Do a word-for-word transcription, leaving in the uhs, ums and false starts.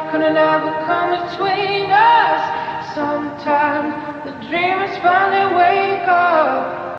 couldn't ever come between us. Sometimes the dream is fun.